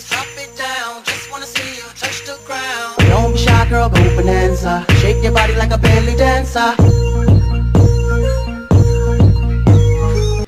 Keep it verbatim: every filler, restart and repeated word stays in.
bass, drop it down. Just wanna see you touch the ground. Don't be shy, girl, go bonanza. Shake your body like a belly dancer.